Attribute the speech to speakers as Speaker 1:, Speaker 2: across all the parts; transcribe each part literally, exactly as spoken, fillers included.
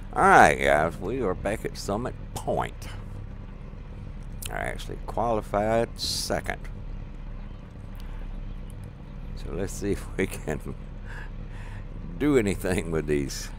Speaker 1: Alright guys, we are back at Summit Point. I actually qualified second. So let's see if we can do anything with these.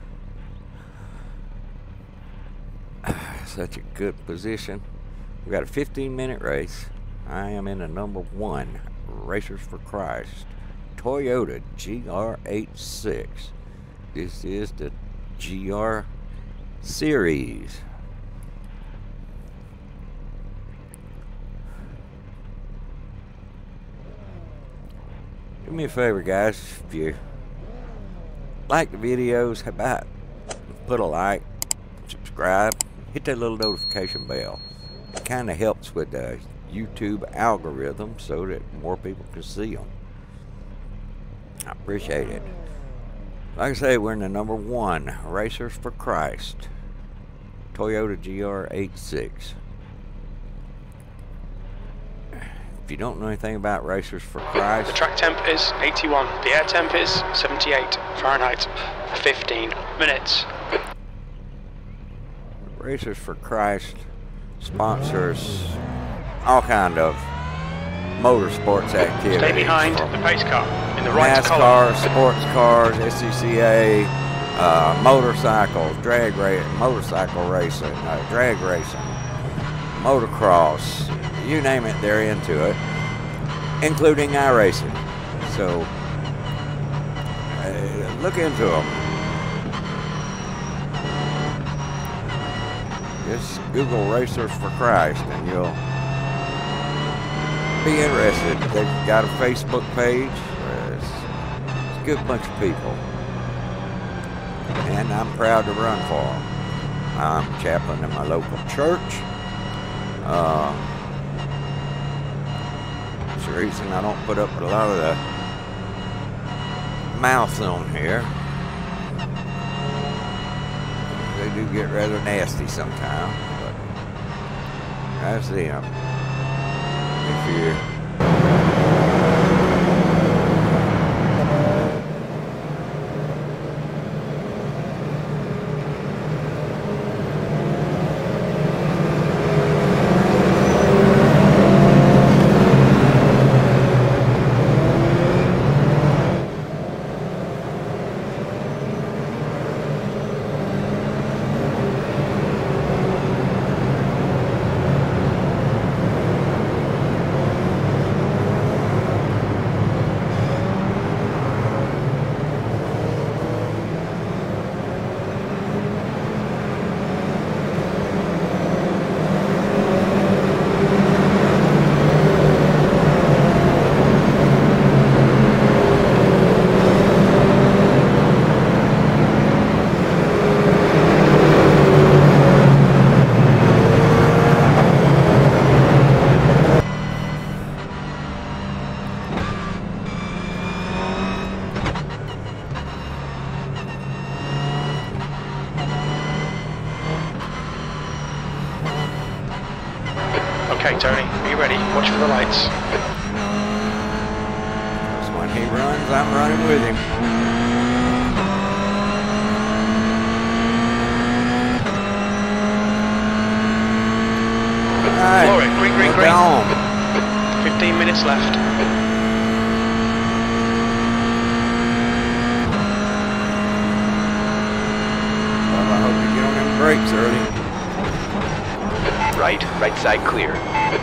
Speaker 1: Such a good position. We got a fifteen minute race. I am in the number one, Racers for Christ, Toyota G R eighty-six. This is the G R series. Do me a favor guys, if you like the videos, how about put a like, subscribe, hit that little notification bell. It kind of helps with the YouTube algorithm so that more people can see them. I appreciate it. Like I say, we're in the number one, Racers for Christ, Toyota G R eighty-six. If you don't know anything about Racers for Christ,
Speaker 2: the track temp is eighty-one, the air temp is seventy-eight Fahrenheit, fifteen minutes.
Speaker 1: Racers for Christ sponsors all kind of motorsports activities.
Speaker 2: Stay behind the pace car in the right
Speaker 1: NASCAR,
Speaker 2: column.
Speaker 1: sports cars, S C C A, uh, motorcycles, drag racing, motorcycle racing, uh, drag racing, motocross, you name it, they're into it, including iRacing. So uh, look into them. Just Google Racers for Christ and you'll be interested. They've got a Facebook page. It's, it's a good bunch of people. And I'm proud to run for them. I'm chaplain in my local church. Uh, it's the reason I don't put up with a lot of the mouth on here. They do get rather nasty sometimes, but that's them. If you
Speaker 2: Okay, Tony, are you ready? Watch for the lights.
Speaker 1: So when he runs, I'm running with him. All right,
Speaker 2: All right, green, green,
Speaker 1: we're
Speaker 2: green.
Speaker 1: gone.
Speaker 2: fifteen minutes left.
Speaker 1: Well, I hope you get on them brakes early.
Speaker 3: Right, right side clear.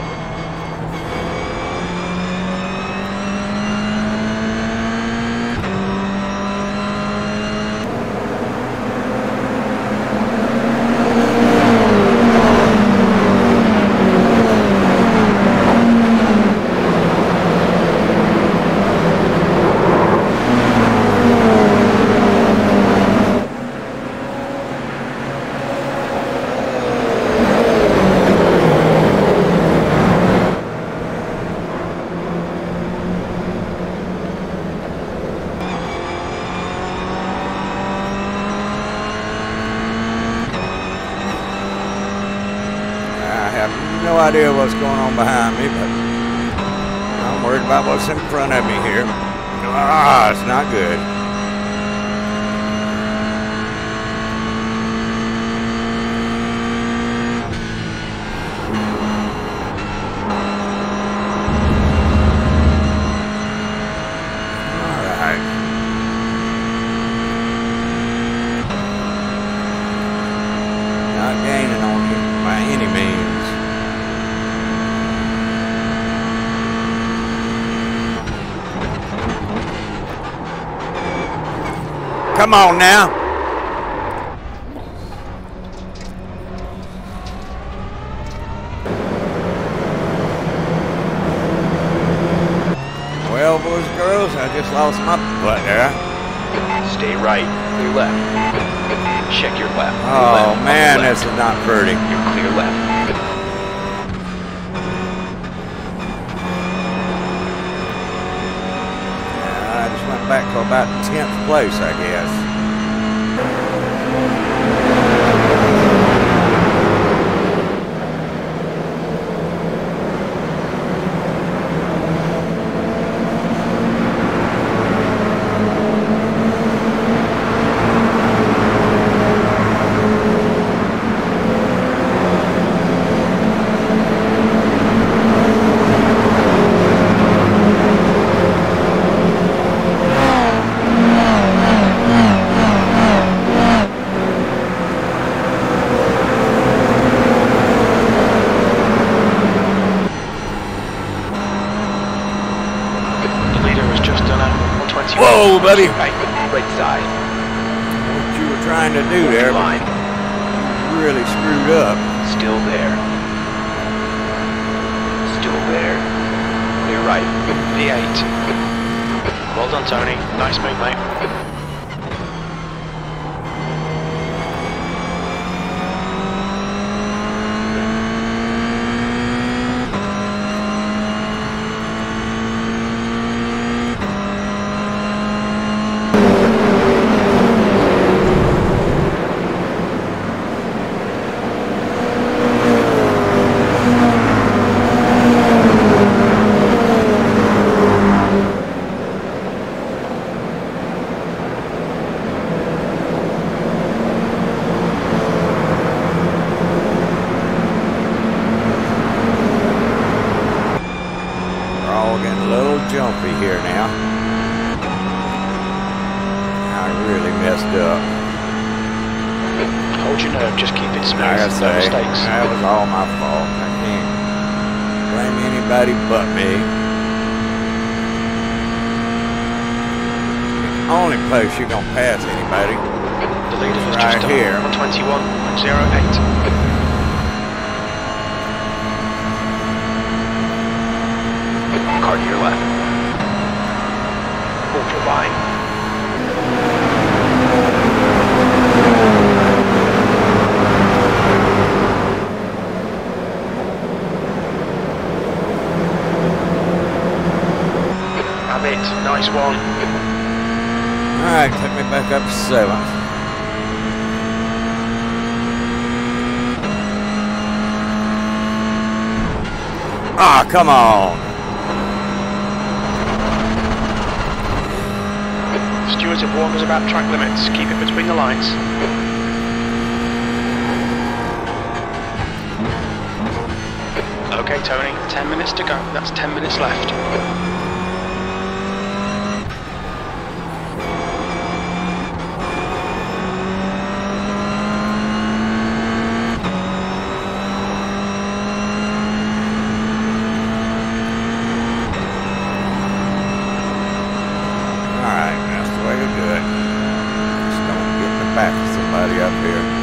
Speaker 1: No idea what's going on behind me, but I'm worried about what's in front of me here. Ah, it's not good. Come on now. Well, boys and girls, I just lost my butt there.
Speaker 3: Stay right, clear left. Check your left.
Speaker 1: Oh
Speaker 3: left,
Speaker 1: man,
Speaker 3: left.
Speaker 1: this is not pretty.
Speaker 3: You're clear left.
Speaker 1: I just went back to about tenth place, I guess. Whoa, buddy!
Speaker 3: Right, right side.
Speaker 1: What you were trying to do there,
Speaker 3: Line.
Speaker 1: you really screwed up.
Speaker 3: Still there. Still there. Clear right.
Speaker 2: V eight. Well done, Tony. Nice move, mate.
Speaker 1: Jumpy here now. I really messed up.
Speaker 2: Hold your nerve, just keep it smooth.
Speaker 1: Like I
Speaker 2: No
Speaker 1: say,
Speaker 2: mistakes.
Speaker 1: that was all my fault. I can't blame anybody but me. Only place you're gonna pass anybody.
Speaker 2: The leader was
Speaker 1: right
Speaker 2: just done
Speaker 1: here.
Speaker 2: on twenty-one point zero eight.
Speaker 3: Car to your left. Ultra line.
Speaker 2: Have it. Nice one.
Speaker 1: Alright, take me back up to seventh. Ah, come on.
Speaker 2: Stewards have warned us about track limits. Keep it between the lines. Okay, Tony. Ten minutes to go. That's ten minutes left.
Speaker 1: Back to somebody up here.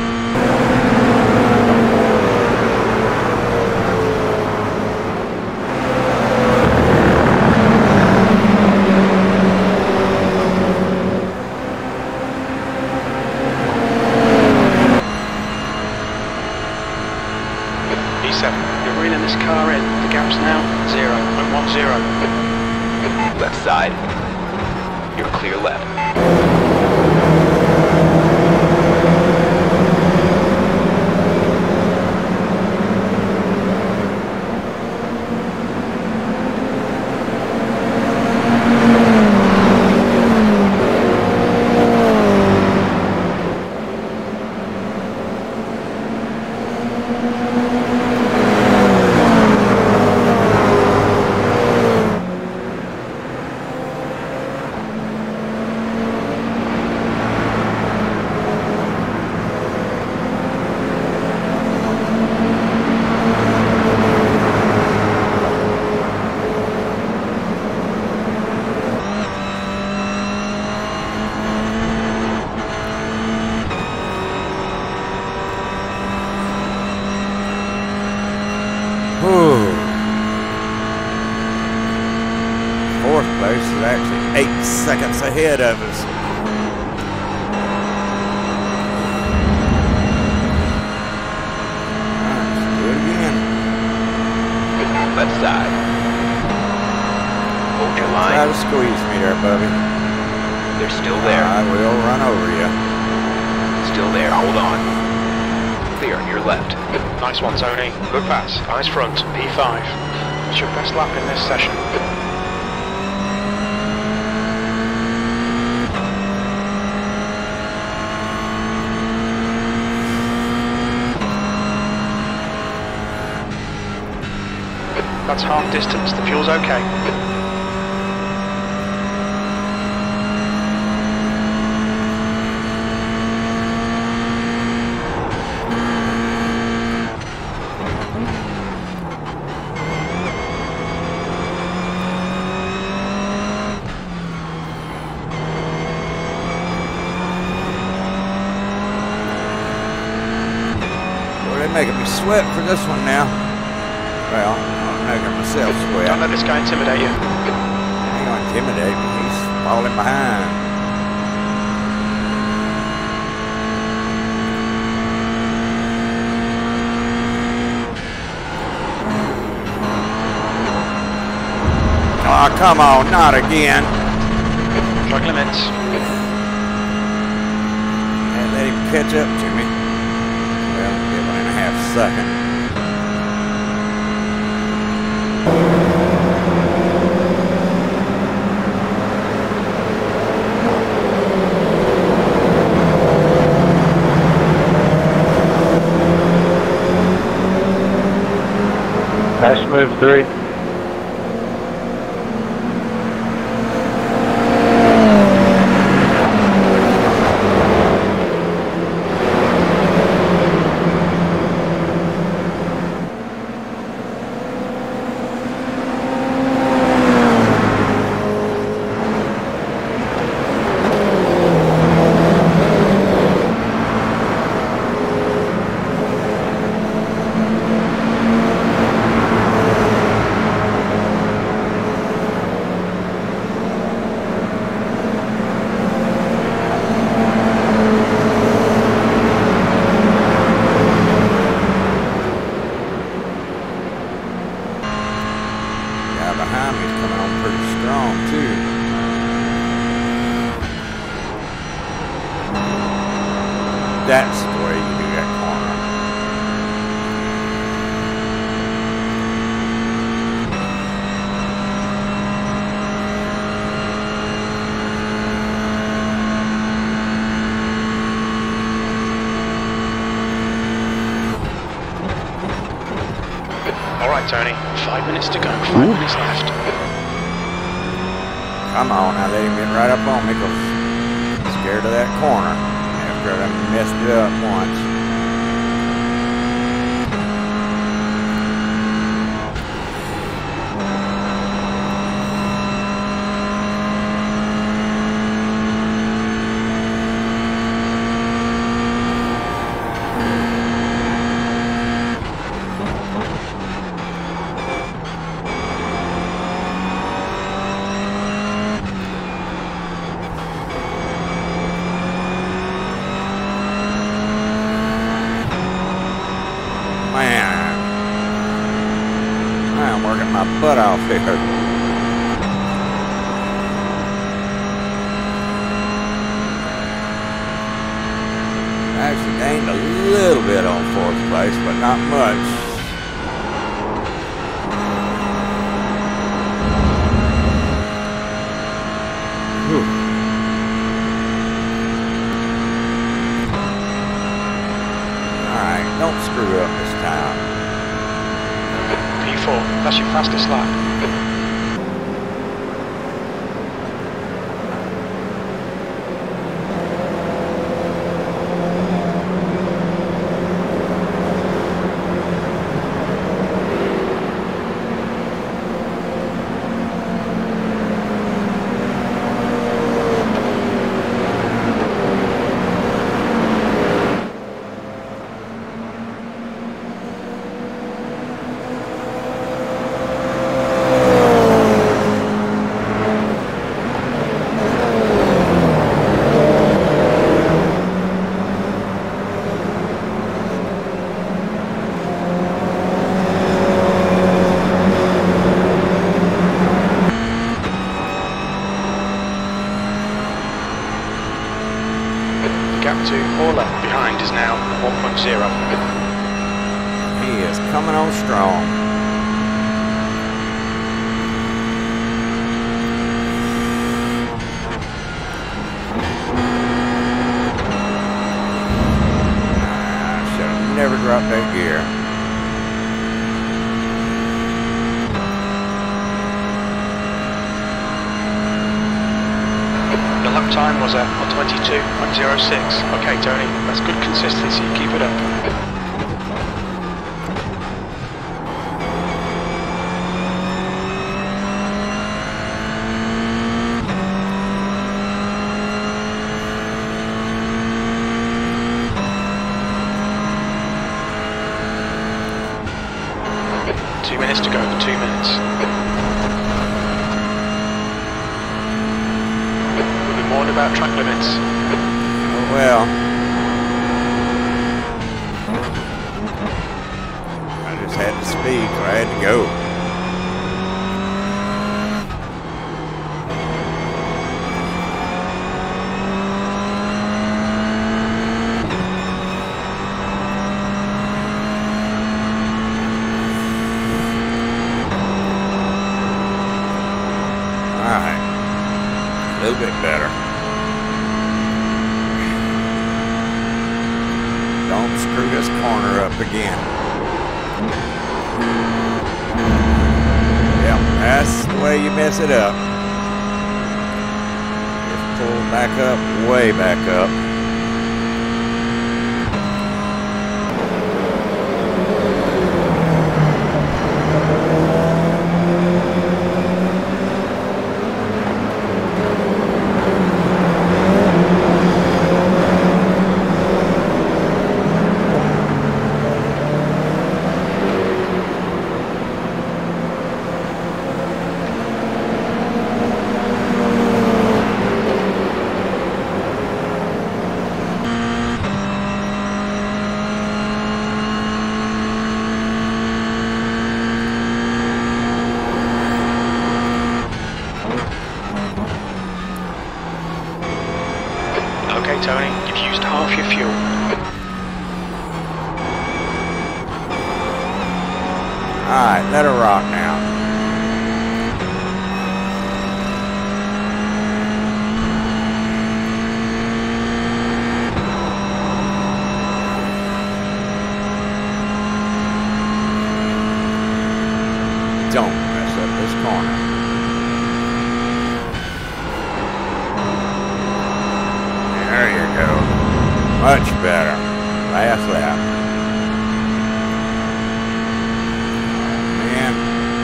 Speaker 2: B seven, you're reeling this car in. The gap's now zero point one zero.
Speaker 3: Left side. You're clear left.
Speaker 1: fourth place is actually eight seconds ahead of us. Alright, let's do it again.
Speaker 3: Left side. Hold your
Speaker 1: Try
Speaker 3: line.
Speaker 1: to squeeze me there, Bubby.
Speaker 3: They're still there.
Speaker 1: I will run over you.
Speaker 3: Still there. Hold on. Clear. Your left.
Speaker 2: Nice one, Tony. Good pass. Eyes front. P five. It's your best lap in this session. That's half distance. The fuel's okay.
Speaker 1: Making me sweat for this one now. Well, I'm making myself sweat.
Speaker 2: Don't let this guy intimidate you.
Speaker 1: He ain't gonna intimidate me. He's falling behind. Oh, come on, not again.
Speaker 2: Track limits.
Speaker 1: And let him catch up to me. Well, give one and a half second.
Speaker 4: Pass move three. That's the way you do that corner.
Speaker 2: All right, Tony. Five minutes to go. Five Ooh. minutes left.
Speaker 1: Come on, now let him get right up on me because I'm scared of that corner. After I messed it up once. My butt off here. I actually gained a little bit on fourth place, but not much. Whew. All right, don't screw up this time.
Speaker 2: P four, that's your fastest lap. twenty-two, or left behind is now one point zero.
Speaker 1: He is coming on strong. I should have never dropped that gear.
Speaker 2: The lap time was at twenty-two point zero six. Okay, Tony, that's good consistency. Keep it up. Two minutes to go, two minutes. We'll be warned about track limits.
Speaker 1: Oh well. I just had the speed, so I had to go. Alright, a little bit better. Don't screw this corner up again. Yep, that's the way you mess it up. Just pull back up, way back up.
Speaker 2: Okay, Tony, you've used half your fuel.
Speaker 1: Alright, let her rock now. Don't mess up this corner. There you go. Much better. Last lap. Man.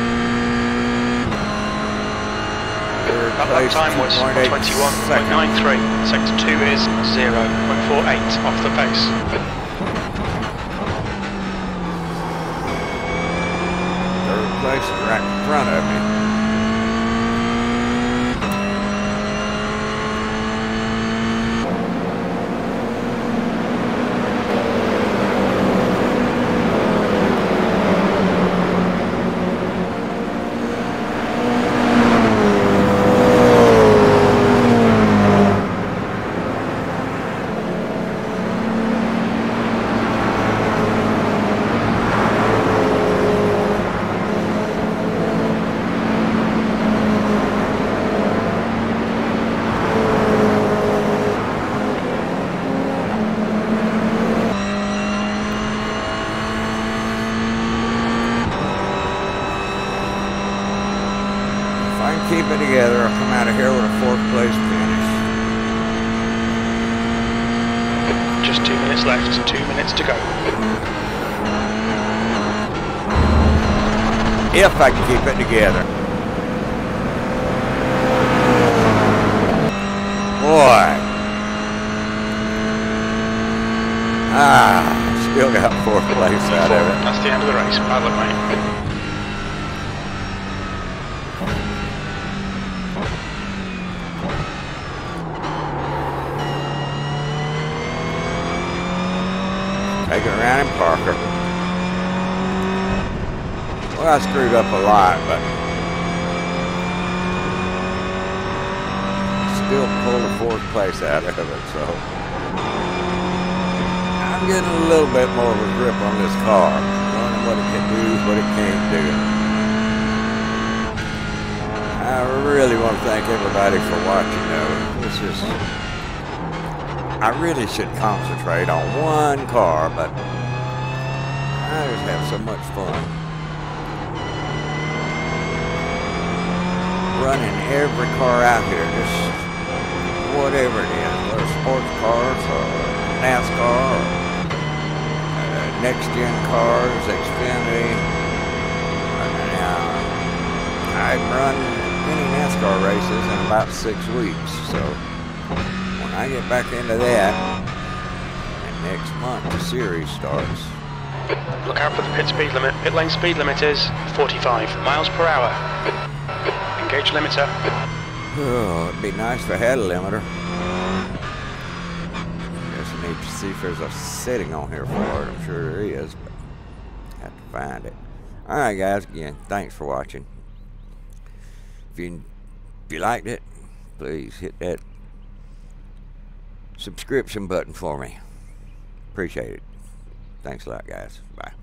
Speaker 1: Third
Speaker 2: That lap
Speaker 1: place,
Speaker 2: time was
Speaker 1: two point eight
Speaker 2: twenty-one point nine three. Sector two is zero point four eight off the pace.
Speaker 1: Third place is right in front of me. If I can keep it together, I'll come out of here with a fourth place finish.
Speaker 2: Just two minutes left, two minutes to go.
Speaker 1: If I can keep it together. Boy. Ah, still got fourth place out of it.
Speaker 2: That's the end of the race. Bad luck, mate.
Speaker 1: Take it around in Parker. Well, I screwed up a lot, but still pulled the fourth place out of it, so. I'm getting a little bit more of a grip on this car. Learning what it can do, what it can't do. I really want to thank everybody for watching though. This is, I really should concentrate on one car, but I just have so much fun. Running every car out here, just whatever it is, whether sports cars or NASCAR or uh, next-gen cars, Xfinity. Uh, I run many NASCAR races in about six weeks, so when I get back into that, and next month the series starts.
Speaker 2: Look out for the pit speed limit. Pit lane speed limit is forty-five miles per hour. Engage limiter.
Speaker 1: Oh, it'd be nice if I had a limiter. Guess I need to see if there's a setting on here for it. I'm sure there is, but I have to find it. Alright guys, again, thanks for watching. If you, if you liked it, please hit that subscription button for me. Appreciate it. Thanks a lot, guys. Bye.